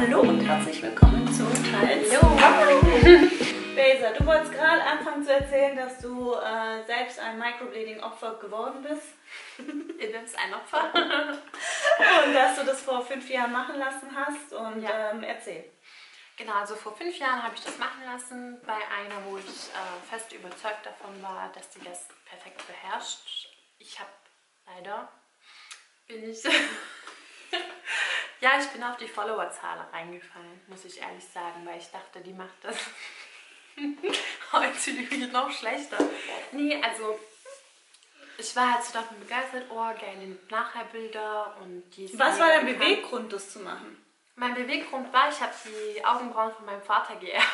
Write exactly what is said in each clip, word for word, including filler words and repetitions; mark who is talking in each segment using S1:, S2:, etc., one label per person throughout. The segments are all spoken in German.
S1: Hallo und herzlich willkommen zu Teil zwei. Besa, du wolltest gerade anfangen zu erzählen, dass du äh, selbst ein Microblading-Opfer geworden bist.
S2: Ich bin ein Opfer.
S1: Und dass du das vor fünf Jahren machen lassen hast. Und
S2: ja.
S1: ähm, erzähl.
S2: Genau, also vor fünf Jahren habe ich das machen lassen bei einer, wo ich äh, fest überzeugt davon war, dass sie das perfekt beherrscht. Ich habe leider, bin ich, ja, ich bin auf die Followerzahl reingefallen, muss ich ehrlich sagen, weil ich dachte, die macht das heute noch schlechter. Nee, also ich war halt so davon begeistert, oh, geile Nachherbilder und die.
S1: Was war dein Beweggrund, das zu machen?
S2: Mein Beweggrund war, ich habe die Augenbrauen von meinem Vater geerbt.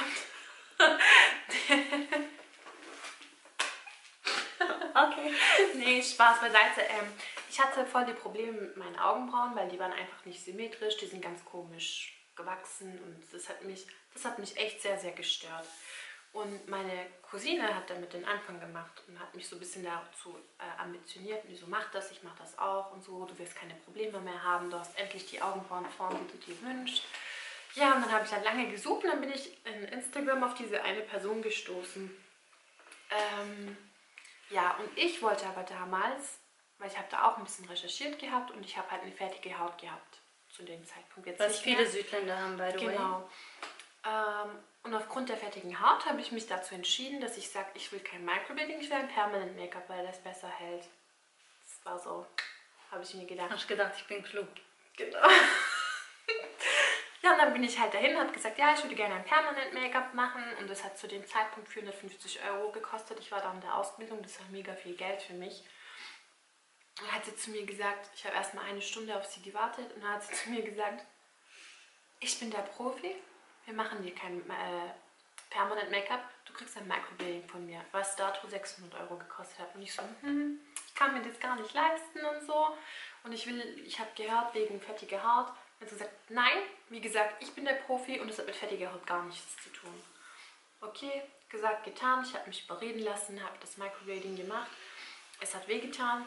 S1: Okay.
S2: Nee, Spaß beiseite. Ähm, ich hatte voll die Probleme mit meinen Augenbrauen, weil die waren einfach nicht symmetrisch, die sind ganz komisch gewachsen und das hat mich, das hat mich echt sehr, sehr gestört. Und meine Cousine hat damit den Anfang gemacht und hat mich so ein bisschen dazu äh, ambitioniert. Und die so, mach das, ich mach das auch und so. Du wirst keine Probleme mehr haben, du hast endlich die Augenbrauenform, die du dir wünschst. Ja, und dann habe ich dann lange gesucht und dann bin ich in Instagram auf diese eine Person gestoßen. Ähm, ja, und ich wollte aber damals, weil ich habe da auch ein bisschen recherchiert gehabt und ich habe halt eine fertige Haut gehabt zu dem Zeitpunkt. Jetzt
S1: Was viele Südländer haben, by the way.
S2: Genau. Ähm, und aufgrund der fertigen Haut habe ich mich dazu entschieden, dass ich sage, ich will kein Microblading, ich will ein Permanent Make-up, weil das besser hält. Das war so, habe ich mir gedacht.
S1: Hast gedacht, ich bin klug.
S2: Genau. Ja, und dann bin ich halt dahin, habe gesagt, ja, ich würde gerne ein Permanent Make-up machen und das hat zu dem Zeitpunkt vierhundertfünfzig Euro gekostet. Ich war da in der Ausbildung, das war mega viel Geld für mich. Und dann hat sie zu mir gesagt, ich habe erst mal eine Stunde auf sie gewartet und dann hat sie zu mir gesagt, ich bin der Profi. Wir machen dir kein äh, Permanent Make-up, du kriegst ein Microblading von mir, was dato sechshundert Euro gekostet hat. Und ich so, hm, ich kann mir das gar nicht leisten und so. Und ich will, ich habe gehört, wegen fettiger Haut. Und sie gesagt, nein, wie gesagt, ich bin der Profi und das hat mit fettiger Haut gar nichts zu tun. Okay, gesagt, getan, ich habe mich überreden lassen, habe das Microblading gemacht. Es hat wehgetan.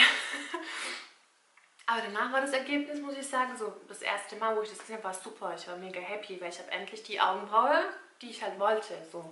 S2: Aber danach war das Ergebnis, muss ich sagen, so das erste Mal, wo ich das gesehen habe, war super. Ich war mega happy, weil ich habe endlich die Augenbraue, die ich halt wollte. So.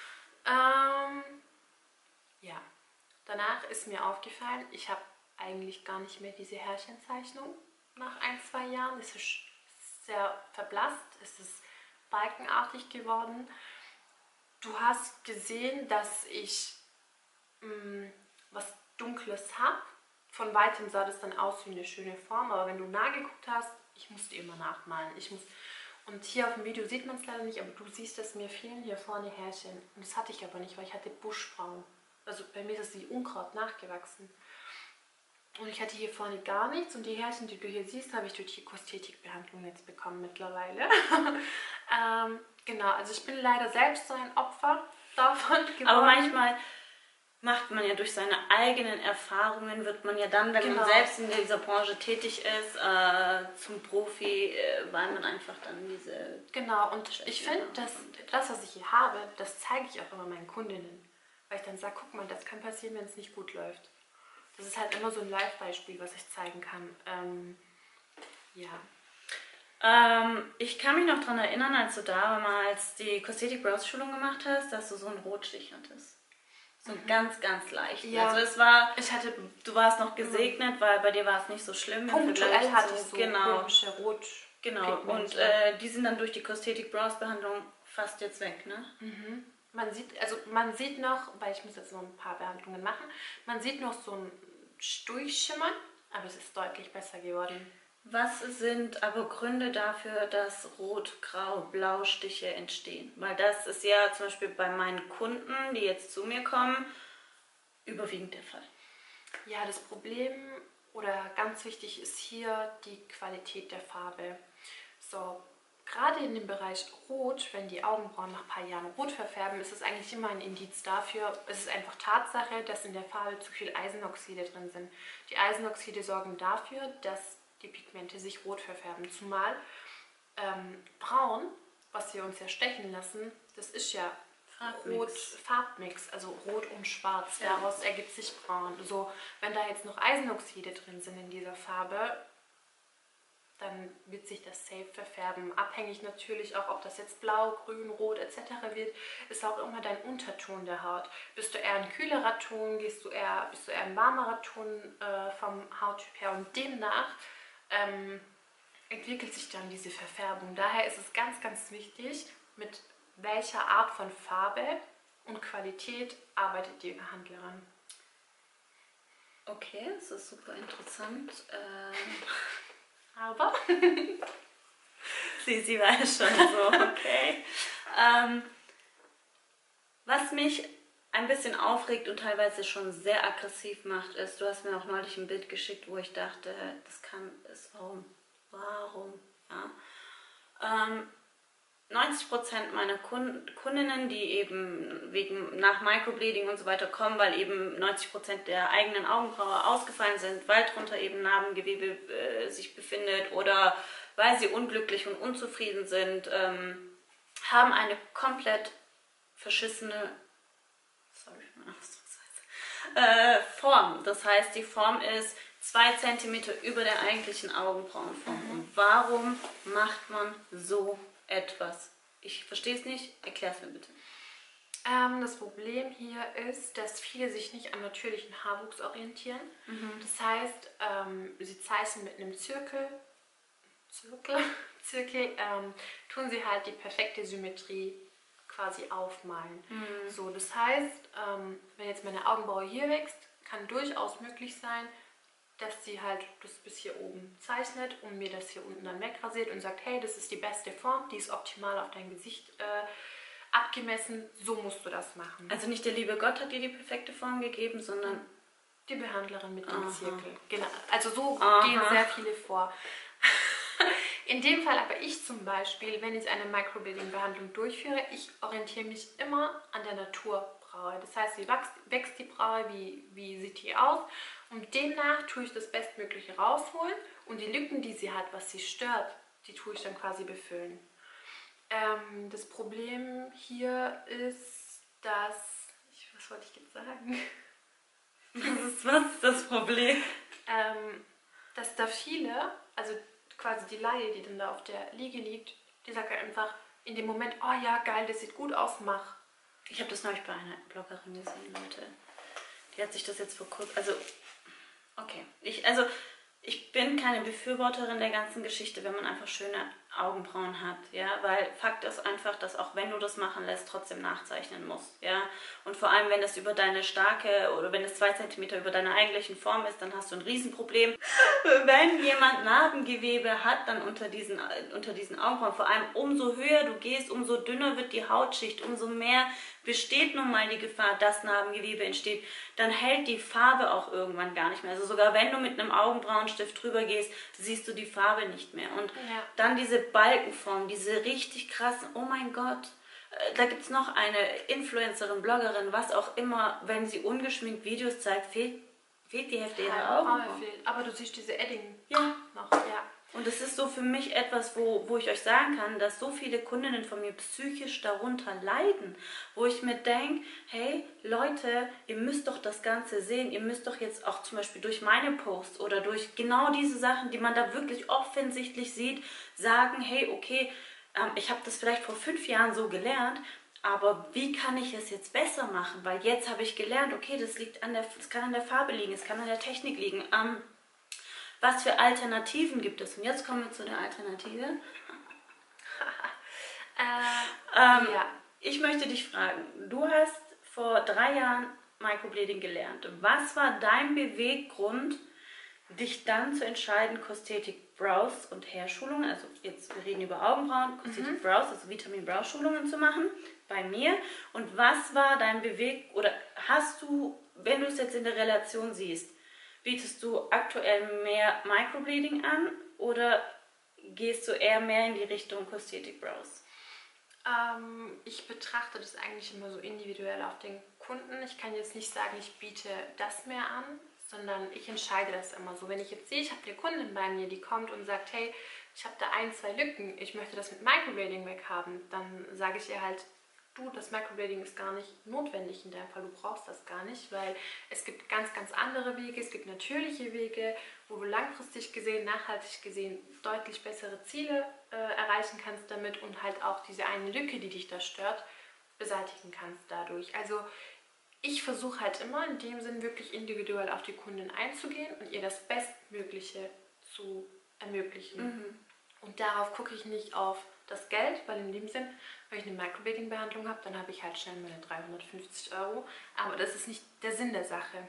S2: Ähm, ja, danach ist mir aufgefallen, ich habe eigentlich gar nicht mehr diese Härchenzeichnung nach ein, zwei Jahren. Es ist sehr verblasst, es ist balkenartig geworden. Du hast gesehen, dass ich mh, was Dunkles habe. Von weitem sah das dann aus wie eine schöne Form, aber wenn du nah geguckt hast, ich musste immer nachmalen. Ich muss, und hier auf dem Video sieht man es leider nicht, aber du siehst, dass mir fehlen hier vorne Härchen. Und das hatte ich aber nicht, weil ich hatte Buschbrauen. Also bei mir ist es wie Unkraut nachgewachsen. Und ich hatte hier vorne gar nichts und die Härchen, die du hier siehst, habe ich durch die Kosmetikbehandlung jetzt bekommen mittlerweile. ähm, genau, also ich bin leider selbst so ein Opfer davon geworden.
S1: Aber manchmal macht man ja durch seine eigenen Erfahrungen, wird man ja dann, wenn
S2: genau.
S1: man selbst in dieser Branche tätig ist, äh, zum Profi, äh, weil man einfach dann diese...
S2: Genau, und ich finde, dass das, was ich hier habe, das zeige ich auch immer meinen Kundinnen. Weil ich dann sage, guck mal, das kann passieren, wenn es nicht gut läuft. Das ist halt immer so ein Live-Beispiel, was ich zeigen kann. Ähm, ja.
S1: Ähm, ich kann mich noch daran erinnern, als du damals die Kosmetik-Brows-Schulung gemacht hast, dass du so einen Rotstich hattest. So mhm. ganz, ganz leicht.
S2: Ja.
S1: Also es war,
S2: ich hatte,
S1: du warst noch gesegnet, mhm. weil bei dir war es nicht so schlimm.
S2: Punktuell hatte ich so
S1: genau.
S2: komische Rot.
S1: Genau, und äh, die sind dann durch die Kosmetik-Brows-Behandlung fast jetzt weg, ne?
S2: Mhm. Man sieht, also man sieht noch, weil ich muss jetzt noch ein paar Behandlungen machen, man sieht noch so ein Durchschimmern, aber es ist deutlich besser geworden.
S1: Was sind aber Gründe dafür, dass Rot-, Grau-, Blaustiche entstehen? Weil das ist ja zum Beispiel bei meinen Kunden, die jetzt zu mir kommen, überwiegend der Fall.
S2: Ja, das Problem oder ganz wichtig ist hier die Qualität der Farbe. So, gerade in dem Bereich Rot, wenn die Augenbrauen nach ein paar Jahren rot verfärben, ist es eigentlich immer ein Indiz dafür. Es ist einfach Tatsache, dass in der Farbe zu viel Eisenoxide drin sind. Die Eisenoxide sorgen dafür, dass die Pigmente sich rot verfärben. Zumal ähm, braun, was wir uns ja stechen lassen, das ist ja
S1: Farbmix.
S2: Rot, Farbmix, also rot und schwarz.
S1: Ja.
S2: Daraus ergibt sich braun. So, wenn da jetzt noch Eisenoxide drin sind in dieser Farbe, dann wird sich das safe verfärben. Abhängig natürlich auch, ob das jetzt blau, grün, rot et cetera wird, ist auch immer dein Unterton der Haut. Bist du eher ein kühlerer Ton, gehst du eher, bist du eher ein warmerer Ton äh, vom Hauttyp her und demnach ähm, entwickelt sich dann diese Verfärbung. Daher ist es ganz, ganz wichtig, mit welcher Art von Farbe und Qualität arbeitet die Behandlerin.
S1: Okay, das ist super interessant. Ähm,
S2: Aber
S1: sie, sie weiß schon so, okay. ähm, was mich ein bisschen aufregt und teilweise schon sehr aggressiv macht, ist, du hast mir auch neulich ein Bild geschickt, wo ich dachte, das kann, ist, warum? Warum? Ja. Ähm, neunzig Prozent meiner Kunden, Kundinnen, die eben wegen nach Microblading und so weiter kommen, weil eben neunzig Prozent der eigenen Augenbraue ausgefallen sind, weil drunter eben Narbengewebe äh, sich befindet oder weil sie unglücklich und unzufrieden sind, ähm, haben eine komplett verschissene sorry, äh, Form. Das heißt, die Form ist zwei Zentimeter über der eigentlichen Augenbrauenform. Mhm. Und warum macht man so etwas? Ich verstehe es nicht. Erklär es mir bitte.
S2: Ähm, das Problem hier ist, dass viele sich nicht am natürlichen Haarwuchs orientieren. Mhm. Das heißt, ähm, sie zeichnen mit einem Zirkel, Zirkel, Zirkel ähm, tun sie halt die perfekte Symmetrie quasi aufmalen. Mhm. So, das heißt, ähm, wenn jetzt meine Augenbraue hier wächst, kann durchaus möglich sein, dass sie halt das bis hier oben zeichnet und mir das hier unten dann wegrasiert und sagt, hey, das ist die beste Form, die ist optimal auf dein Gesicht äh, abgemessen, so musst du das machen.
S1: Also nicht der liebe Gott hat dir die perfekte Form gegeben, sondern
S2: die Behandlerin mit dem Aha. Zirkel. Genau. Also so
S1: Aha.
S2: gehen sehr viele vor. In dem Fall aber ich zum Beispiel, wenn ich eine Microblading-Behandlung durchführe, ich orientiere mich immer an der Naturbraue. Das heißt, wie wächst, wächst die Braue, wie, wie sieht die aus? Und demnach tue ich das Bestmögliche rausholen und die Lücken, die sie hat, was sie stört, die tue ich dann quasi befüllen. Ähm, das Problem hier ist, dass... Ich, was wollte ich jetzt sagen?
S1: Das ist, was ist das Problem?
S2: Ähm, dass da viele, also quasi die Laie, die dann da auf der Liege liegt, die sagt einfach in dem Moment, oh ja, geil, das sieht gut aus, mach.
S1: Ich habe das neulich bei einer Bloggerin gesehen, Leute. Die hat sich das jetzt vor kurzem, also, okay. Ich, also, ich bin keine Befürworterin der ganzen Geschichte, wenn man einfach schöne Augenbrauen hat, ja, weil Fakt ist einfach, dass auch wenn du das machen lässt, trotzdem nachzeichnen musst, ja, und vor allem, wenn das über deine starke oder wenn es zwei Zentimeter über deiner eigentlichen Form ist, dann hast du ein Riesenproblem. Wenn jemand Narbengewebe hat, dann unter diesen, unter diesen Augenbrauen, vor allem umso höher du gehst, umso dünner wird die Hautschicht, umso mehr besteht nun mal die Gefahr, dass Narbengewebe entsteht, dann hält die Farbe auch irgendwann gar nicht mehr. Also sogar wenn du mit einem Augenbrauenstift drüber gehst, siehst du die Farbe nicht mehr. Und
S2: ja.
S1: dann diese Balkenform, diese richtig krassen, oh mein Gott, da gibt es noch eine Influencerin, Bloggerin, was auch immer, wenn sie ungeschminkt Videos zeigt, fehlt, fehlt die Hälfte ihrer Augen.
S2: Aber du siehst diese Edding
S1: ja.
S2: noch, ja.
S1: Und es ist so für mich etwas, wo, wo ich euch sagen kann, dass so viele Kundinnen von mir psychisch darunter leiden, wo ich mir denke, hey Leute, ihr müsst doch das Ganze sehen, ihr müsst doch jetzt auch zum Beispiel durch meine Posts oder durch genau diese Sachen, die man da wirklich offensichtlich sieht, sagen, hey, okay, ähm, ich habe das vielleicht vor fünf Jahren so gelernt, aber wie kann ich es jetzt besser machen? Weil jetzt habe ich gelernt, okay, das liegt an der, das kann an der Farbe liegen, es kann an der Technik liegen. Ähm, Was für Alternativen gibt es? Und jetzt kommen wir zu der Alternative.
S2: äh,
S1: ähm,
S2: ja.
S1: Ich möchte dich fragen, du hast vor drei Jahren Microblading gelernt. Was war dein Beweggrund, dich dann zu entscheiden, Kosmetik Brows und Hairschulungen, also jetzt wir reden über Augenbrauen, Kosmetik mhm. Brows, also Vitamin Brow Schulungen zu machen bei mir? Und was war dein Beweg oder hast du, wenn du es jetzt in der Relation siehst, bietest du aktuell mehr Microblading an oder gehst du eher mehr in die Richtung Kosmetik Brows?
S2: Ähm, ich betrachte das eigentlich immer so individuell auf den Kunden. Ich kann jetzt nicht sagen, ich biete das mehr an, sondern ich entscheide das immer so. Wenn ich jetzt sehe, ich habe eine Kundin bei mir, die kommt und sagt, hey, ich habe da ein, zwei Lücken, ich möchte das mit Microblading weghaben, dann sage ich ihr halt, du, das Microblading ist gar nicht notwendig in deinem Fall, du brauchst das gar nicht, weil es gibt ganz, ganz andere Wege, es gibt natürliche Wege, wo du langfristig gesehen, nachhaltig gesehen deutlich bessere Ziele äh, erreichen kannst damit und halt auch diese eine Lücke, die dich da stört, beseitigen kannst dadurch. Also ich versuche halt immer in dem Sinn wirklich individuell auf die Kundin einzugehen und ihr das Bestmögliche zu ermöglichen.
S1: Mhm.
S2: Und darauf gucke ich nicht auf das Geld, weil in dem Sinn, wenn ich eine Microblading-Behandlung habe, dann habe ich halt schnell meine dreihundertfünfzig Euro. Aber das ist nicht der Sinn der Sache.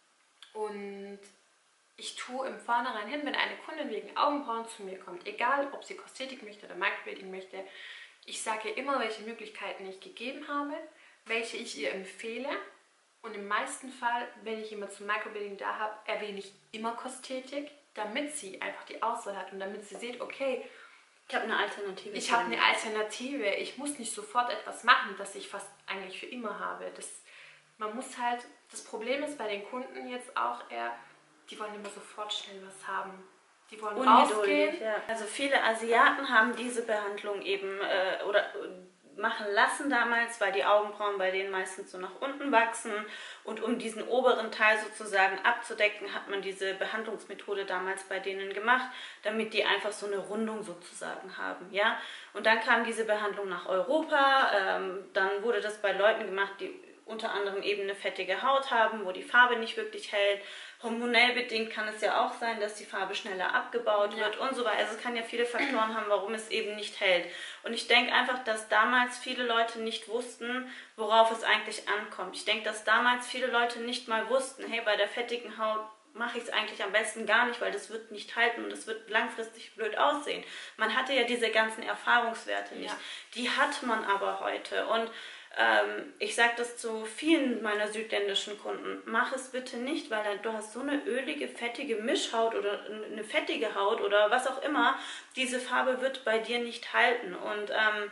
S2: Und ich tue im Vornherein hin, wenn eine Kundin wegen Augenbrauen zu mir kommt, egal ob sie Kosmetik möchte oder Microblading möchte, ich sage ihr immer, welche Möglichkeiten ich gegeben habe, welche ich ihr empfehle. Und im meisten Fall, wenn ich jemanden zum Microblading da habe, erwähne ich immer Kosmetik, damit sie einfach die Auswahl hat und damit sie sieht, okay,
S1: ich habe eine Alternative.
S2: Ich habe eine Alternative. Ich muss nicht sofort etwas machen, das ich fast eigentlich für immer habe. Das, man muss halt, das Problem ist bei den Kunden jetzt auch eher, die wollen immer sofort schnell was haben. Die wollen rausgehen.
S1: Ja. Also viele Asiaten haben diese Behandlung eben äh, oder machen lassen damals, weil die Augenbrauen bei denen meistens so nach unten wachsen und um diesen oberen Teil sozusagen abzudecken, hat man diese Behandlungsmethode damals bei denen gemacht, damit die einfach so eine Rundung sozusagen haben, ja. Und dann kam diese Behandlung nach Europa, ähm, dann wurde das bei Leuten gemacht, die unter anderem eben eine fettige Haut haben, wo die Farbe nicht wirklich hält. Hormonell bedingt kann es ja auch sein, dass die Farbe schneller abgebaut
S2: ja.
S1: wird und so weiter. Also es kann ja viele Faktoren haben, warum es eben nicht hält. Und ich denke einfach, dass damals viele Leute nicht wussten, worauf es eigentlich ankommt. Ich denke, dass damals viele Leute nicht mal wussten, hey, bei der fettigen Haut mache ich es eigentlich am besten gar nicht, weil das wird nicht halten und das wird langfristig blöd aussehen. Man hatte ja diese ganzen Erfahrungswerte nicht. Ja. Die hat man aber heute. Und ähm, ich sage das zu vielen meiner südländischen Kunden, mach es bitte nicht, weil dann, du hast so eine ölige, fettige Mischhaut oder eine fettige Haut oder was auch immer, diese Farbe wird bei dir nicht halten. Und ähm,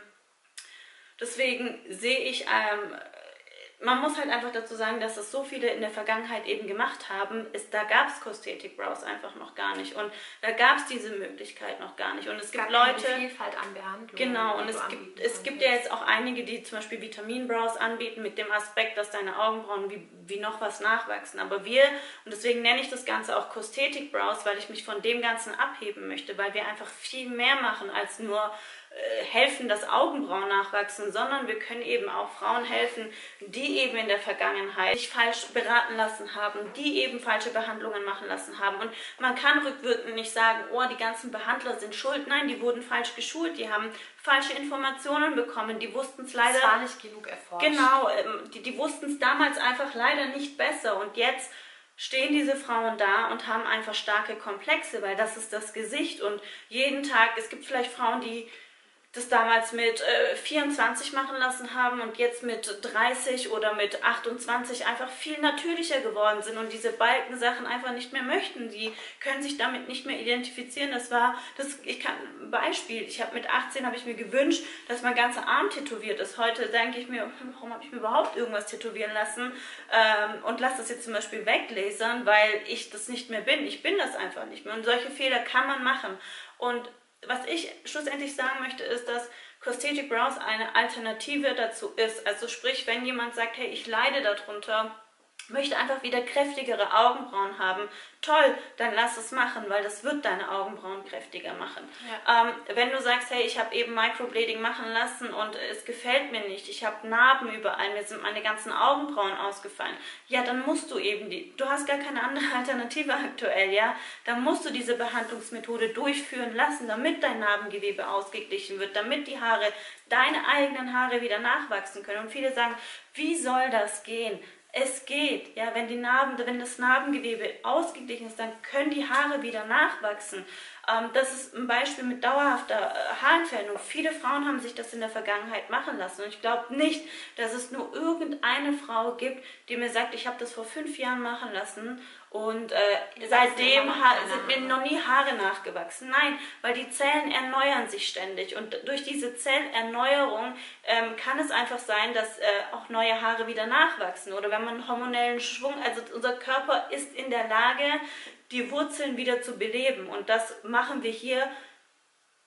S1: deswegen sehe ich, ähm, man muss halt einfach dazu sagen, dass es so viele in der Vergangenheit eben gemacht haben, ist, da gab es Kosmetic Brows einfach noch gar nicht und da gab es diese Möglichkeit noch gar nicht und es, es gibt Leute,
S2: eine Vielfalt an Behandlungen.
S1: Genau, und es gibt, es gibt ja jetzt auch einige, die zum Beispiel Vitamin Brows anbieten mit dem Aspekt, dass deine Augenbrauen wie, wie noch was nachwachsen, aber wir, und deswegen nenne ich das Ganze auch Kosmetic Brows, weil ich mich von dem Ganzen abheben möchte, weil wir einfach viel mehr machen als nur helfen, dass Augenbrauen nachwachsen, sondern wir können eben auch Frauen helfen, die eben in der Vergangenheit sich falsch beraten lassen haben, die eben falsche Behandlungen machen lassen haben. Und man kann rückwirkend nicht sagen, oh, die ganzen Behandler sind schuld. Nein, die wurden falsch geschult, die haben falsche Informationen bekommen, die wussten es leider...
S2: Es war nicht genug erforscht.
S1: Genau, die, die wussten es damals einfach leider nicht besser und jetzt stehen diese Frauen da und haben einfach starke Komplexe, weil das ist das Gesicht und jeden Tag, es gibt vielleicht Frauen, die das damals mit äh, vierundzwanzig machen lassen haben und jetzt mit dreißig oder mit achtundzwanzig einfach viel natürlicher geworden sind und diese Balkensachen einfach nicht mehr möchten. Die können sich damit nicht mehr identifizieren. Das war, das, ich kann, ein Beispiel, ich habe mit achtzehn habe ich mir gewünscht, dass mein ganzer Arm tätowiert ist. Heute denke ich mir, warum habe ich mir überhaupt irgendwas tätowieren lassen ähm, und lasse das jetzt zum Beispiel weglasern, weil ich das nicht mehr bin. Ich bin das einfach nicht mehr und solche Fehler kann man machen. Und was ich schlussendlich sagen möchte, ist, dass Kosmetic Brows eine Alternative dazu ist. Also sprich, wenn jemand sagt, hey, ich leide darunter, möchte einfach wieder kräftigere Augenbrauen haben, toll, dann lass es machen, weil das wird deine Augenbrauen kräftiger machen. Ja. Ähm, wenn du sagst, hey, ich habe eben Microblading machen lassen und es gefällt mir nicht, ich habe Narben überall, mir sind meine ganzen Augenbrauen ausgefallen, ja, dann musst du eben die, du hast gar keine andere Alternative aktuell, ja, dann musst du diese Behandlungsmethode durchführen lassen, damit dein Narbengewebe ausgeglichen wird, damit die Haare, deine eigenen Haare wieder nachwachsen können. Und viele sagen, wie soll das gehen? Es geht, ja, wenn die Narben, wenn das Narbengewebe ausgeglichen ist, dann können die Haare wieder nachwachsen. Ähm, das ist ein Beispiel mit dauerhafter äh, Haarentfernung. Viele Frauen haben sich das in der Vergangenheit machen lassen und ich glaube nicht, dass es nur irgendeine Frau gibt, die mir sagt, ich habe das vor fünf Jahren machen lassen und äh, seitdem sind mir noch nie Haare nachgewachsen. Nein, weil die Zellen erneuern sich ständig und durch diese Zellerneuerung ähm, kann es einfach sein, dass äh, auch neue Haare wieder nachwachsen oder wenn man einen hormonellen Schwung, also unser Körper ist in der Lage, die Wurzeln wieder zu beleben und das machen wir hier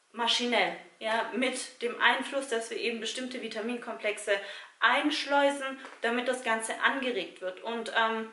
S1: maschinell, ja, mit dem Einfluss, dass wir eben bestimmte Vitaminkomplexe einschleusen, damit das Ganze angeregt wird. Und ähm,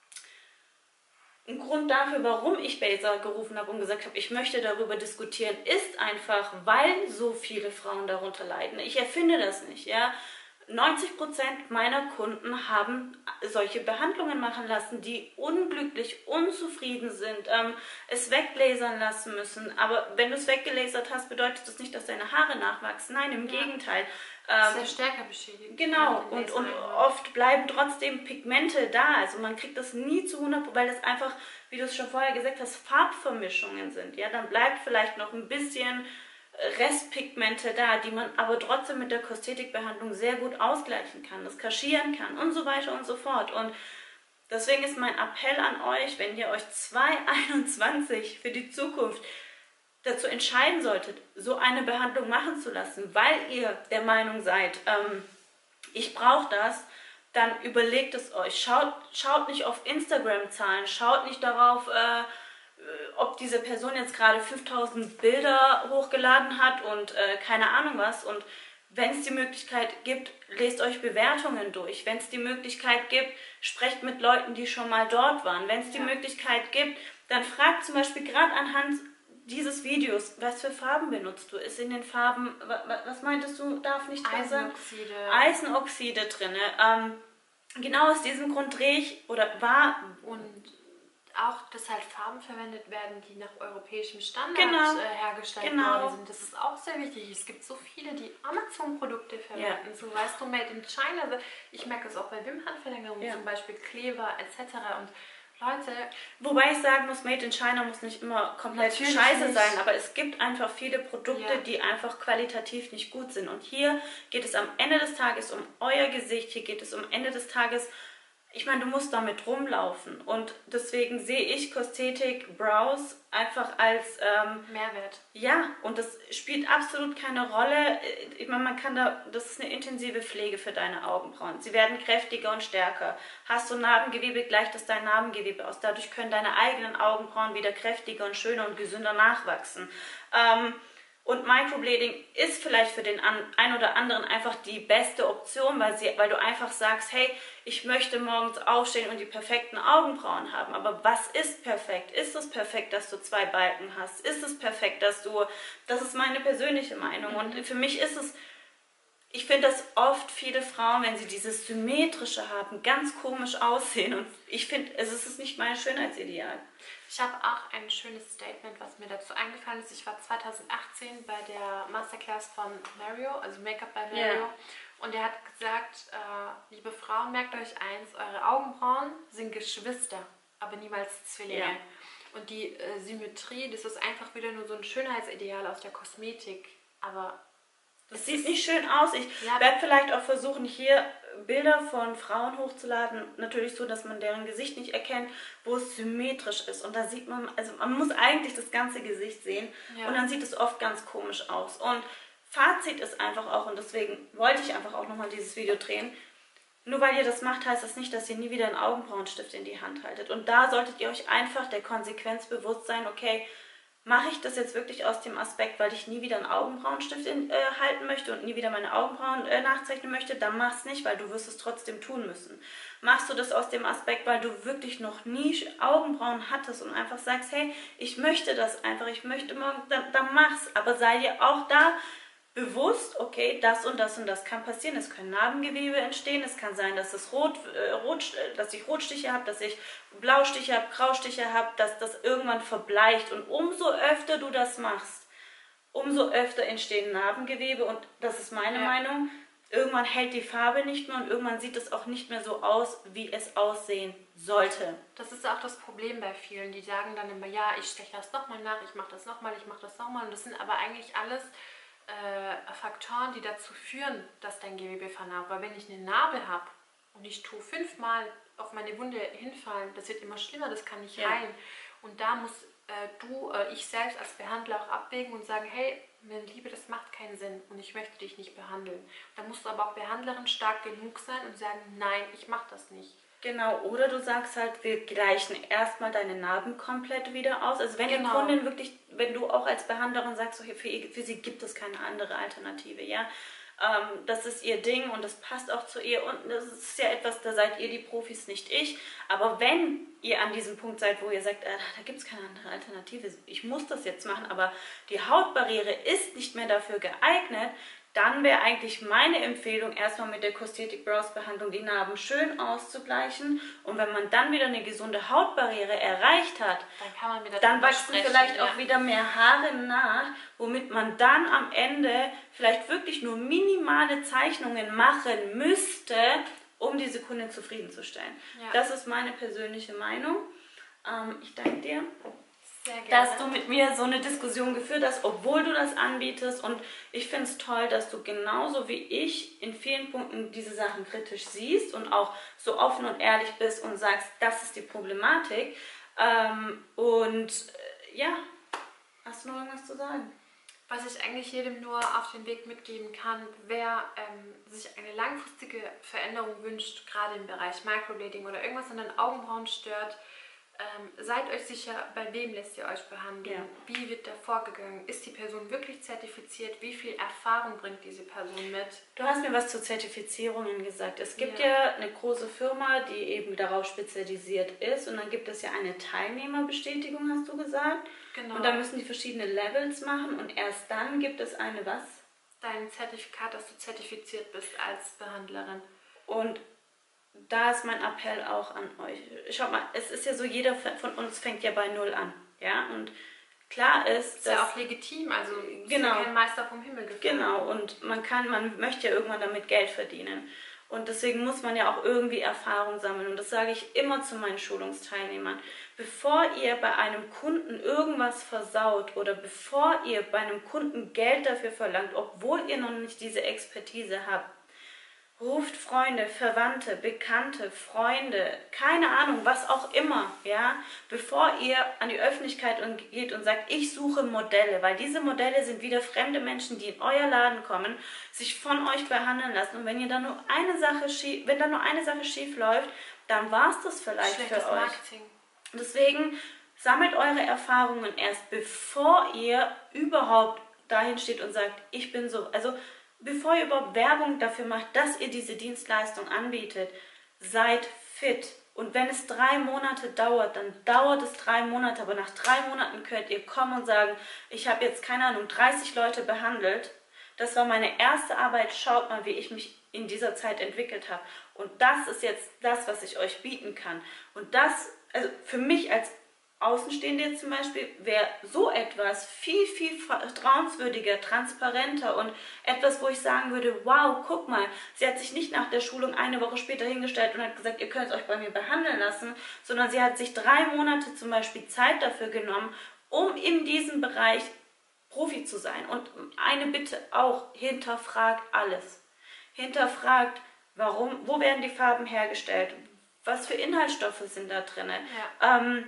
S1: ein Grund dafür, warum ich Besa gerufen habe und gesagt habe, ich möchte darüber diskutieren, ist einfach, weil so viele Frauen darunter leiden. Ich erfinde das nicht, ja. neunzig Prozent meiner Kunden haben solche Behandlungen machen lassen, die unglücklich, unzufrieden sind, ähm, es weglasern lassen müssen. Aber wenn du es weggelasert hast, bedeutet das nicht, dass deine Haare nachwachsen. Nein, im
S2: Ja.
S1: Gegenteil.
S2: Das ist ja stärker beschädigt.
S1: Genau, und, und oft bleiben trotzdem Pigmente da. Also man kriegt das nie zu hundert Prozent, weil das einfach, wie du es schon vorher gesagt hast, Farbvermischungen sind. Ja, dann bleibt vielleicht noch ein bisschen Restpigmente da, die man aber trotzdem mit der Kosmetikbehandlung sehr gut ausgleichen kann, das kaschieren kann und so weiter und so fort. Und deswegen ist mein Appell an euch, wenn ihr euch zwanzig einundzwanzig für die Zukunft dazu entscheiden solltet, so eine Behandlung machen zu lassen, weil ihr der Meinung seid, ähm, ich brauche das, dann überlegt es euch. Schaut, schaut nicht auf Instagram-Zahlen, schaut nicht darauf, äh, ob diese Person jetzt gerade fünftausend Bilder hochgeladen hat und äh, keine Ahnung was. Und wenn es die Möglichkeit gibt, lest euch Bewertungen durch. Wenn es die Möglichkeit gibt, sprecht mit Leuten, die schon mal dort waren. Wenn es die ja. Möglichkeit gibt, dann fragt zum Beispiel gerade anhand dieses Videos, was für Farben benutzt du? Ist in den Farben, was meintest du, darf nicht drin sein?
S2: Eisenoxide.
S1: Eisenoxide drin. Ähm, genau aus diesem Grund drehe ich, oder war...
S2: Und auch, dass halt Farben verwendet werden, die nach europäischem Standard
S1: genau,
S2: äh, hergestellt
S1: genau.
S2: worden sind. Das ist auch sehr wichtig. Es gibt so viele, die Amazon-Produkte verwenden. Ja. So weißt du, Made in China. Also ich merke es auch bei Wimpernverlängerung, ja. zum Beispiel Kleber et cetera. Und Leute...
S1: Wobei ich sagen muss, Made in China muss nicht immer komplett scheiße nicht. sein, aber es gibt einfach viele Produkte, ja. die einfach qualitativ nicht gut sind. Und hier geht es am Ende des Tages um euer Gesicht, hier geht es am Ende des Tages... Ich meine, du musst damit rumlaufen und deswegen sehe ich Kosmetik, Brows einfach als... Ähm,
S2: Mehrwert.
S1: Ja, und das spielt absolut keine Rolle. Ich meine, man kann da... Das ist eine intensive Pflege für deine Augenbrauen. Sie werden kräftiger und stärker. Hast du Narbengewebe, gleicht das dein Narbengewebe aus. Dadurch können deine eigenen Augenbrauen wieder kräftiger und schöner und gesünder nachwachsen. Ähm... Und Microblading ist vielleicht für den einen oder anderen einfach die beste Option, weil, sie, weil du einfach sagst, hey, ich möchte morgens aufstehen und die perfekten Augenbrauen haben. Aber was ist perfekt? Ist es perfekt, dass du zwei Balken hast? Ist es perfekt, dass du... Das ist meine persönliche Meinung. Mhm. Und für mich ist es... Ich finde, dass oft viele Frauen, wenn sie dieses Symmetrische haben, ganz komisch aussehen. Und ich finde, es ist nicht mein Schönheitsideal.
S2: Ich habe auch ein schönes Statement, was mir dazu eingefallen ist. Ich war zweitausendachtzehn bei der Masterclass von Mario, also Make-up bei Mario. Yeah. Und er hat gesagt, äh, liebe Frauen, merkt euch eins, eure Augenbrauen sind Geschwister, aber niemals Zwillinge. Yeah. Und die äh, Symmetrie, das ist einfach wieder nur so ein Schönheitsideal aus der Kosmetik. Aber
S1: das sieht nicht schön aus. Ich ja, werde vielleicht auch versuchen, hier Bilder von Frauen hochzuladen. Natürlich so, dass man deren Gesicht nicht erkennt, wo es symmetrisch ist. Und da sieht man, also man muss eigentlich das ganze Gesicht sehen. Ja. Und dann sieht es oft ganz komisch aus. Und Fazit ist einfach auch, und deswegen wollte ich einfach auch nochmal dieses Video drehen, nur weil ihr das macht, heißt das nicht, dass ihr nie wieder einen Augenbrauenstift in die Hand haltet. Und da solltet ihr euch einfach der Konsequenz bewusst sein, okay, mache ich das jetzt wirklich aus dem Aspekt, weil ich nie wieder einen Augenbrauenstift in, äh, halten möchte und nie wieder meine Augenbrauen äh, nachzeichnen möchte, dann mach's nicht, weil du wirst es trotzdem tun müssen. Machst du das aus dem Aspekt, weil du wirklich noch nie Augenbrauen hattest und einfach sagst, hey, ich möchte das einfach, ich möchte morgen, dann, dann mach's. Aber sei dir auch da bewusst, okay, das und das und das kann passieren. Es können Narbengewebe entstehen, es kann sein, dass, es rot, äh, rot, dass ich Rotstiche habe, dass ich Blaustiche habe, Graustiche habe, dass das irgendwann verbleicht. Und umso öfter du das machst, umso öfter entstehen Narbengewebe. Und das ist meine ja. Meinung, irgendwann hält die Farbe nicht mehr und irgendwann sieht es auch nicht mehr so aus, wie es aussehen sollte.
S2: Das ist auch das Problem bei vielen, die sagen dann immer, ja, ich steche das nochmal nach, ich mache das nochmal, ich mache das nochmal. Und das sind aber eigentlich alles Äh, Faktoren, die dazu führen, dass dein Gewebe vernarbt. Weil wenn ich eine Narbe habe und ich tue fünfmal auf meine Wunde hinfallen, das wird immer schlimmer, das kann nicht ja. heilen. Und da muss äh, du, äh, ich selbst als Behandler auch abwägen und sagen, hey, meine Liebe, das macht keinen Sinn und ich möchte dich nicht behandeln. Da musst du aber auch Behandlerin stark genug sein und sagen, nein, ich mache das nicht.
S1: Genau, oder du sagst halt, wir gleichen erstmal deine Narben komplett wieder aus. Also wenn die
S2: Genau.
S1: Kundin wirklich, wenn du auch als Behandlerin sagst, okay, für, ihr- für sie gibt es keine andere Alternative, ja. Ähm, das ist ihr Ding und das passt auch zu ihr und das ist ja etwas, da seid ihr die Profis, nicht ich. Aber wenn ihr an diesem Punkt seid, wo ihr sagt, äh, da gibt es keine andere Alternative, ich muss das jetzt machen, aber die Hautbarriere ist nicht mehr dafür geeignet, dann wäre eigentlich meine Empfehlung, erstmal mit der Cosmetic Brows Behandlung die Narben schön auszugleichen. Und wenn man dann wieder eine gesunde Hautbarriere erreicht hat,
S2: Dann kann man wieder
S1: dann
S2: drüber
S1: wachsen
S2: sprechen,
S1: vielleicht
S2: ja.
S1: auch wieder mehr Haare nach, womit man dann am Ende vielleicht wirklich nur minimale Zeichnungen machen müsste, um diese Kundin zufriedenzustellen.
S2: Ja.
S1: Das ist meine persönliche Meinung. Ähm, ich danke dir,
S2: Sehr gerne.
S1: dass du mit mir so eine Diskussion geführt hast, obwohl du das anbietest. Und ich finde es toll, dass du genauso wie ich in vielen Punkten diese Sachen kritisch siehst und auch so offen und ehrlich bist und sagst, das ist die Problematik. Ähm, und äh, ja, hast du noch irgendwas zu sagen?
S2: Was ich eigentlich jedem nur auf den Weg mitgeben kann, wer ähm, sich eine langfristige Veränderung wünscht, gerade im Bereich Microblading oder irgendwas an den Augenbrauen stört, ähm, seid euch sicher, bei wem lässt ihr euch behandeln,
S1: Ja.
S2: wie wird da vorgegangen, ist die Person wirklich zertifiziert, wie viel Erfahrung bringt diese Person mit.
S1: Du hast mir was zu Zertifizierungen gesagt. Es gibt ja.
S2: Ja.
S1: ja eine große Firma, die eben darauf spezialisiert ist und dann gibt es ja eine Teilnehmerbestätigung, hast du gesagt.
S2: Genau.
S1: Und da müssen die verschiedene Levels machen und erst dann gibt es eine was?
S2: Dein Zertifikat, dass du zertifiziert bist als Behandlerin.
S1: Und da ist mein Appell auch an euch. Schaut mal, es ist ja so, jeder von uns fängt ja bei Null an. Ja? Und klar ist,
S2: Ist ja auch legitim, also ist
S1: Genau.
S2: ja kein Meister vom Himmel gefallen.
S1: Genau, und man kann, man möchte ja irgendwann damit Geld verdienen. Und deswegen muss man ja auch irgendwie Erfahrung sammeln. Und das sage ich immer zu meinen Schulungsteilnehmern. Bevor ihr bei einem Kunden irgendwas versaut oder bevor ihr bei einem Kunden Geld dafür verlangt, obwohl ihr noch nicht diese Expertise habt, ruft Freunde, Verwandte, Bekannte, Freunde, keine Ahnung, was auch immer, ja, bevor ihr an die Öffentlichkeit geht und sagt, ich suche Modelle, weil diese Modelle sind wieder fremde Menschen, die in euer Laden kommen, sich von euch behandeln lassen und wenn ihr dann nur eine Sache schief, wenn dann nur eine Sache schief läuft, dann war es das vielleicht
S2: Schlechtes
S1: für euch.
S2: Marketing.
S1: Deswegen sammelt eure Erfahrungen erst, bevor ihr überhaupt dahin steht und sagt, ich bin so, also bevor ihr überhaupt Werbung dafür macht, dass ihr diese Dienstleistung anbietet, seid fit. Und wenn es drei Monate dauert, dann dauert es drei Monate. Aber nach drei Monaten könnt ihr kommen und sagen, ich habe jetzt, keine Ahnung, dreißig Leute behandelt. Das war meine erste Arbeit. Schaut mal, wie ich mich in dieser Zeit entwickelt habe. Und das ist jetzt das, was ich euch bieten kann. Und das, also für mich als Außenstehende jetzt zum Beispiel, wäre so etwas viel, viel vertrauenswürdiger, transparenter und etwas, wo ich sagen würde, wow, guck mal, sie hat sich nicht nach der Schulung eine Woche später hingestellt und hat gesagt, ihr könnt es euch bei mir behandeln lassen, sondern sie hat sich drei Monate zum Beispiel Zeit dafür genommen, um in diesem Bereich Profi zu sein. Und eine Bitte auch, hinterfragt alles. Hinterfragt, warum, wo werden die Farben hergestellt, was für Inhaltsstoffe sind da drin,
S2: Ja.
S1: ähm,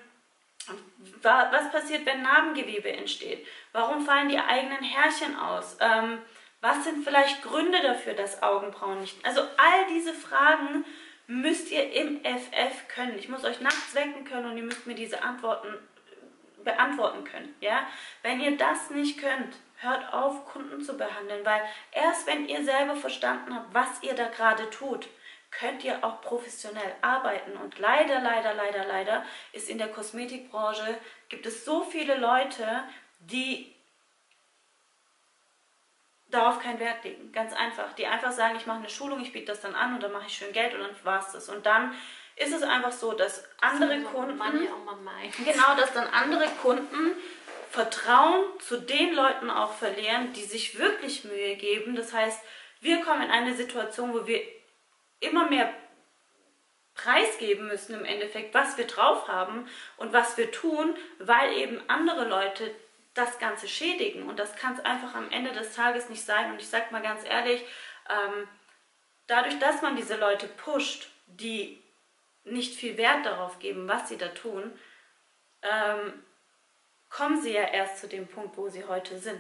S1: was passiert, wenn Narbengewebe entsteht? Warum fallen die eigenen Härchen aus? Ähm, was sind vielleicht Gründe dafür, dass Augenbrauen nicht... Also all diese Fragen müsst ihr im F F können. Ich muss euch nachts wecken können und ihr müsst mir diese Antworten beantworten können. Ja? Wenn ihr das nicht könnt, hört auf, Kunden zu behandeln, weil erst wenn ihr selber verstanden habt, was ihr da gerade tut, könnt ihr auch professionell arbeiten. Und leider, leider, leider, leider ist in der Kosmetikbranche, gibt es so viele Leute, die darauf keinen Wert legen. Ganz einfach. Die einfach sagen, ich mache eine Schulung, ich biete das dann an und dann mache ich schön Geld und dann war es das. Und dann ist es einfach so, dass andere
S2: so
S1: Kunden...
S2: Money on my mind.
S1: Genau, dass dann andere Kunden Vertrauen zu den Leuten auch verlieren, die sich wirklich Mühe geben. Das heißt, wir kommen in eine Situation, wo wir immer mehr preisgeben müssen im Endeffekt, was wir drauf haben und was wir tun, weil eben andere Leute das Ganze schädigen. Und das kann es einfach am Ende des Tages nicht sein. Und ich sage mal ganz ehrlich, ähm, dadurch, dass man diese Leute pusht, die nicht viel Wert darauf geben, was sie da tun, ähm, kommen sie ja erst zu dem Punkt, wo sie heute sind.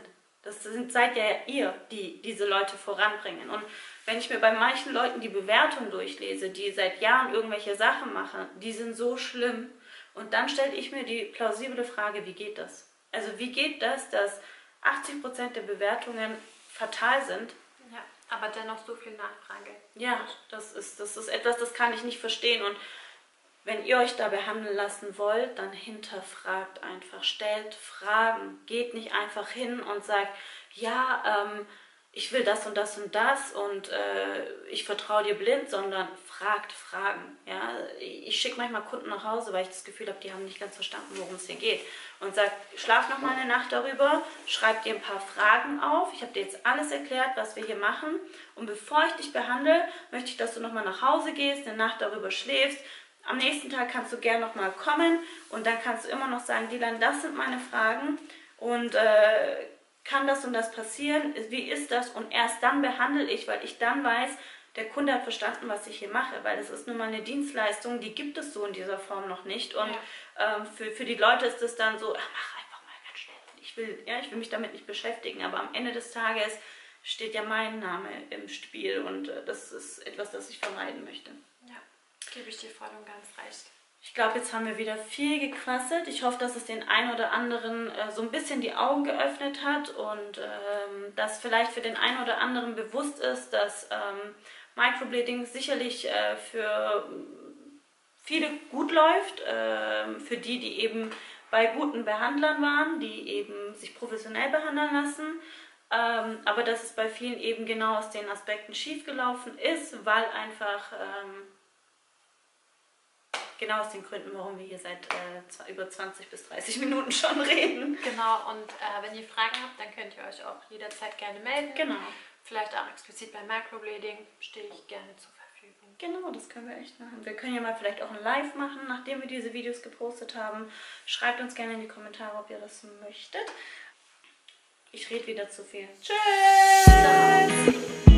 S1: Das sind, seid ja ihr, die diese Leute voranbringen. Und wenn ich mir bei manchen Leuten die Bewertung durchlese, die seit Jahren irgendwelche Sachen machen, die sind so schlimm. Und dann stelle ich mir die plausible Frage, wie geht das? Also wie geht das, dass achtzig Prozent der Bewertungen fatal sind?
S2: Ja, aber dennoch so viel Nachfrage.
S1: Ja, das ist, das ist etwas, das kann ich nicht verstehen. Und wenn ihr euch da behandeln lassen wollt, dann hinterfragt einfach, stellt Fragen. Geht nicht einfach hin und sagt, ja, ähm, ich will das und das und das und äh, ich vertraue dir blind, sondern fragt Fragen. Ja? Ich schicke manchmal Kunden nach Hause, weil ich das Gefühl habe, die haben nicht ganz verstanden, worum es hier geht. Und sagt, schlaf noch mal eine Nacht darüber, schreib dir ein paar Fragen auf. Ich habe dir jetzt alles erklärt, was wir hier machen. Und bevor ich dich behandle, möchte ich, dass du noch mal nach Hause gehst, eine Nacht darüber schläfst. Am nächsten Tag kannst du gerne noch mal kommen und dann kannst du immer noch sagen, Dilan, das sind meine Fragen und äh, kann das und das passieren? Wie ist das? Und erst dann behandle ich, weil ich dann weiß, der Kunde hat verstanden, was ich hier mache, weil das ist nun mal eine Dienstleistung, die gibt es so in dieser Form noch nicht. Und ja. ähm, für, für die Leute ist es dann so, ach, mach einfach mal ganz schnell. Ich will, ja, ich will mich damit nicht beschäftigen, aber am Ende des Tages steht ja mein Name im Spiel und äh, das ist etwas, das ich vermeiden möchte.
S2: Ja, gebe ich dir voll und ganz recht.
S1: Ich glaube, jetzt haben wir wieder viel gequasselt. Ich hoffe, dass es den einen oder anderen äh, so ein bisschen die Augen geöffnet hat und ähm, dass vielleicht für den einen oder anderen bewusst ist, dass ähm, Microblading sicherlich äh, für viele gut läuft, äh, für die, die eben bei guten Behandlern waren, die eben sich professionell behandeln lassen. Ähm, aber dass es bei vielen eben genau aus den Aspekten schiefgelaufen ist, weil einfach... Ähm, Genau aus den Gründen, warum wir hier seit äh, über zwanzig bis dreißig Minuten schon reden.
S2: Genau, und äh, wenn ihr Fragen habt, dann könnt ihr euch auch jederzeit gerne melden.
S1: Genau.
S2: Vielleicht auch explizit bei Microblading stehe ich gerne zur Verfügung.
S1: Genau, das können wir echt machen. Wir können ja mal vielleicht auch ein Live machen, nachdem wir diese Videos gepostet haben. Schreibt uns gerne in die Kommentare, ob ihr das möchtet. Ich rede wieder zu viel. Tschüss!